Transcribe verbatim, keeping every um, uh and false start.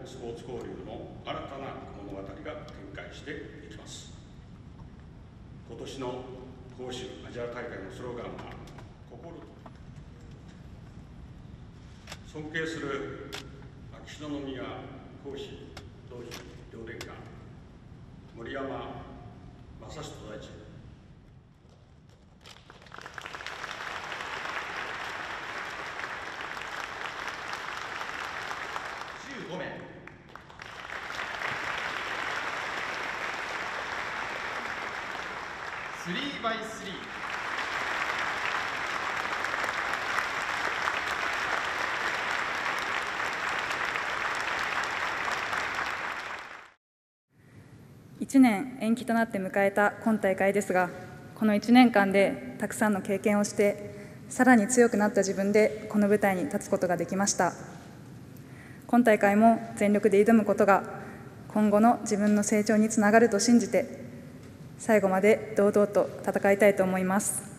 スポーツ交流の新たな物語が展開していきます。今年の杭州アジア大会のスローガンは心と尊敬する秋篠宮皇嗣同時両殿下森山正人大臣、じゅうごめい、スリーバイスリー、 いちねん延期となって迎えた今大会ですが、このいちねんかんでたくさんの経験をして、さらに強くなった自分でこの舞台に立つことができました。今大会も全力で挑むことが今後の自分の成長につながると信じて、最後まで堂々と戦いたいと思います。